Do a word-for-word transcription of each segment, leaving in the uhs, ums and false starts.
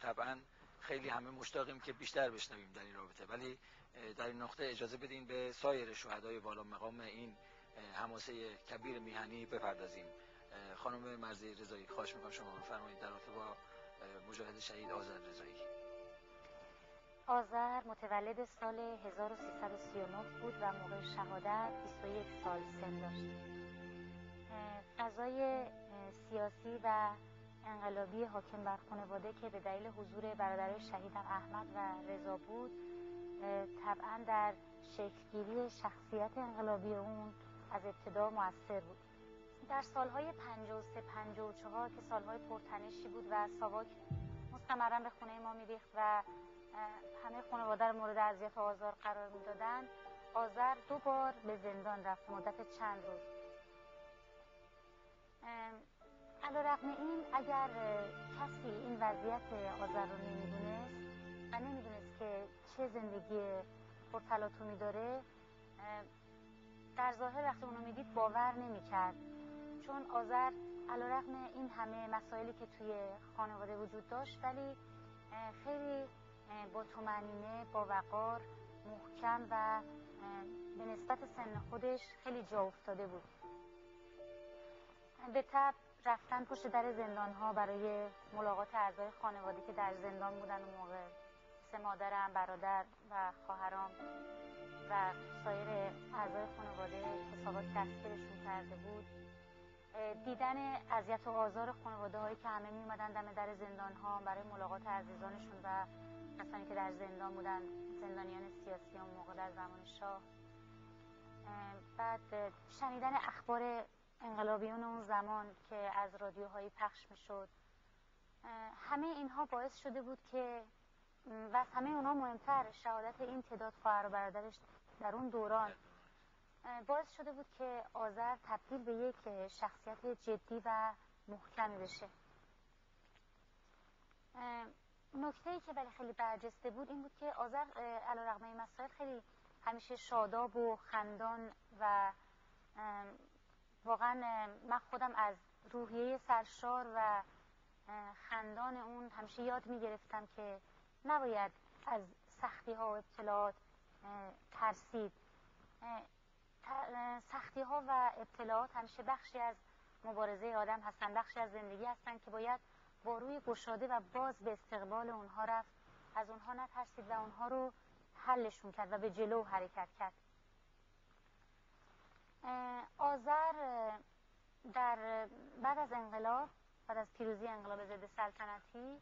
طبعا خیلی همه مشتاقیم که بیشتر بشنویم در این رابطه، ولی در این نقطه اجازه بدین به سایر شهدای والا مقام این حماسه کبیر میهنی بپردازیم. خانم مرضی رضایی خواهش میکنم شما بفرمایید در رابطه با مجاهد شهید آذر رضایی. آذر متولد سال هزار و سیصد و سی و نه بود و موقع شهادت بیست و یک سال سن داشت. فضای سیاسی و انقلابی حاکم بر خانواده که به دلیل حضور برادرای شهیدم احمد و رضا بود طبعا در شکلگیری شخصیت انقلابی اون از ابتدا مؤثر بود. در سالهای پنجاه و سه پنجاه و چهار که سالهای پرتنشی بود و ساواک مستمرا به خونه ما میریخت و همه خانواده رو مورد اذیت و آزار قرار میدادن، آذر دو بار به زندان رفت مدت چند روز. علیرغم این اگر کسی این وضعیت آذر رو نمیدونست و نمیدونست که چه زندگی پرتلاطمی داره، در ظاهر وقتی اونو میدید باور نمیکرد، چون آذر علیرغم این همه مسائلی که توی خانواده وجود داشت ولی خیلی با طمأنینه، با وقار، محکم و به نسبت سن خودش خیلی جا افتاده بود. به طب رفتن پشت در زندان ها برای ملاقات اعضای خانواده که در زندان بودن اون موقع، مثل مادرم، برادر و خواهرام و سایر اعضای خانواده که ساواک دستگیرشون کرده بود، دیدن اذیت و آزار خانواده هایی که همه می اومدن دم در زندان ها برای ملاقات عزیزانشون و کسانی که در زندان بودن، زندانیان سیاسی اون موقع در زمان شاه. بعد شنیدن اخبار انقلابیون اون زمان که از رادیوهایی پخش میشد، همه اینها باعث شده بود که و از همه اونها مهمتر شهادت این تعداد خواهر و برادرش در اون دوران باعث شده بود که آذر تبدیل به یک شخصیت جدی و محکمی بشه. نکته‌ای که ولی خیلی برجسته بود این بود که آذر علیرغم این مسائل خیلی همیشه شاداب و خندان و واقعا من خودم از روحیه سرشار و خندان اون همیشه یاد میگرفتم که نباید از سختی ها و ابتلاعات ترسید. سختی ها و ابتلاعات همیشه بخشی از مبارزه آدم هستن، بخشی از زندگی هستن که باید با روی گشاده و باز به استقبال اونها رفت، از اونها نترسید و اونها رو حلشون کرد و به جلو حرکت کرد. آذر در بعد از انقلاب، بعد از پیروزی انقلاب ضد سلطنتی،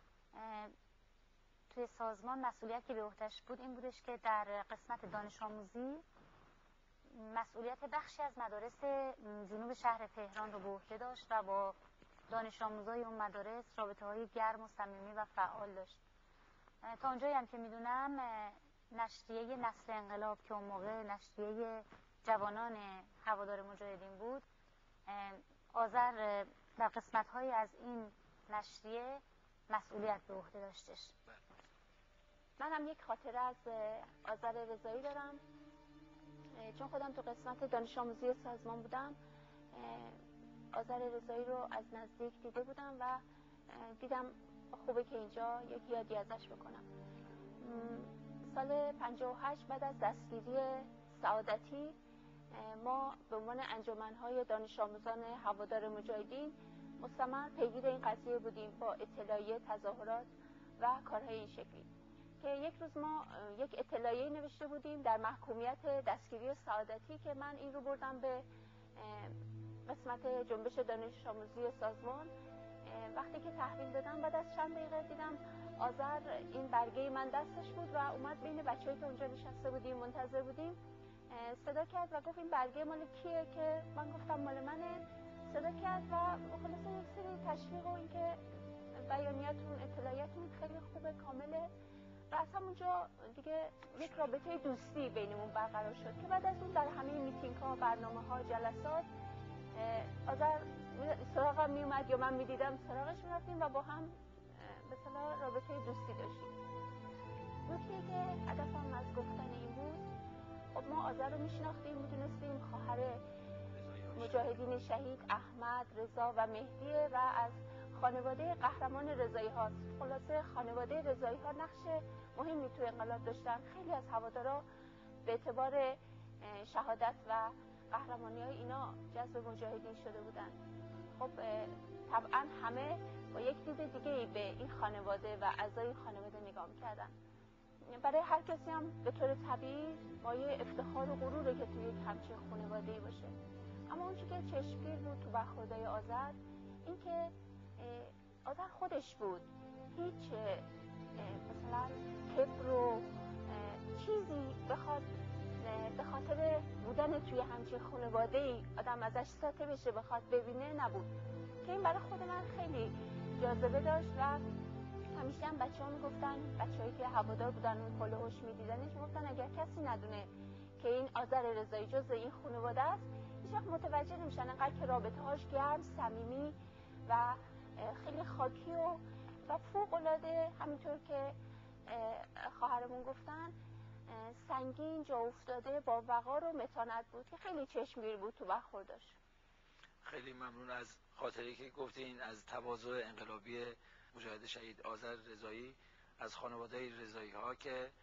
توی سازمان مسئولیت که به عهده‌اش بود این بودش که در قسمت دانش آموزی مسئولیت بخشی از مدارس جنوب شهر تهران رو به عهده داشت و با دانش آموزای اون مدارس رابطه های گرم و صمیمی و فعال داشت. تا اونجایی هم که میدونم نشریه نسل انقلاب که اون موقع نشریه جوانان هوادار مجاهدین بود، آذر در قسمت های از این نشریه مسئولیت به عهده داشتش. من هم یک خاطره از آذر رضایی دارم، چون خودم تو قسمت دانش آموزی سازمان بودم. آذر رضایی رو از نزدیک دیده بودم و دیدم خوبه که اینجا یک یادی ازش بکنم. سال پنجاه و هشت بعد از دستگیری سعادتی ما به عنوان انجمن‌های دانش آموزان هوادار مجاهدین مستمر پیگیر این قضیه بودیم با اطلاعیه، تظاهرات و کارهای این شکلی، که یک روز ما یک اطلاعیه نوشته بودیم در محکومیت دستگیری سعادتی که من این رو بردم به قسمت جنبش دانش آموزی سازمان. وقتی که تحویل دادم بعد از چند دقیقه دیدم آذر این برگه من دستش بود و اومد بین بچه‌ای که اونجا نشسته بودیم منتظر بودیم صدا کرد و گفت این برگه مال کیه؟ که من گفتم مال منه. صدا کرد و خلاصه یک سری تشویق و اینکه بیانیتون، اطلاعیتون خیلی خوبه، کامله و از همونجا دیگه یک رابطه دوستی بینمون برقرار شد که بعد از اون در همه میتینگ ها، برنامه ها، جلسات آذر سراغم می اومد یا من می دیدم سراغش می رفتیم و با هم به اصطلاح رابطه دوستی داشتیم. نکته که هدفم از گفتن این بود، خب ما آذر رو می شناختیم، می دونستیم خواهر مجاهدین شهید احمد، رضا و مهدیه و از خانواده قهرمان رضایی هاست. خلاصه خانواده رضایی ها نقش مهمی تو انقلاب داشتن. خیلی از هوادارا به اعتبار شهادت و قهرمانی های اینا جذب مجاهدین شده بودن. خب طبعا همه با یک دید دیگه به این خانواده و اعضای این خانواده نگاه می‌کردن. برای هر کسی هم به طور طبیعی مایه افتخار و غروره که توی یک همچین خانواده‌ای باشه. اما اون که چشمگیر بود تو برخوردهای آذر، این که آذر خودش بود، هیچ مثلا کبر و چیزی بخواد به خاطر بودن توی همچین خانواده‌ای آدم ازش ساطع بشه بخواد ببینه نبود، که این برای خود من خیلی جاذبه داشت. و همیشه هم بچه ها میگفتن، بچه هایی که هوادار بودن اون پل هوش میدیدنش میگفتن اگر کسی ندونه که این آذر رضایی جز این خانواده است هیچ وقت متوجه نمیشن، انقدر که رابطه هاش گرم، صمیمی و خیلی خاکی و و فوق العاده، همینطور که خواهرمون گفتن، سنگین، جا افتاده، با وقار و متانت بود که خیلی چشمگیر بود تو برخوردش. خیلی ممنون از خاطری که گفتین از تواضع انقلابی مجاهد شهید آذر رضایی از خانواده رضایی ها که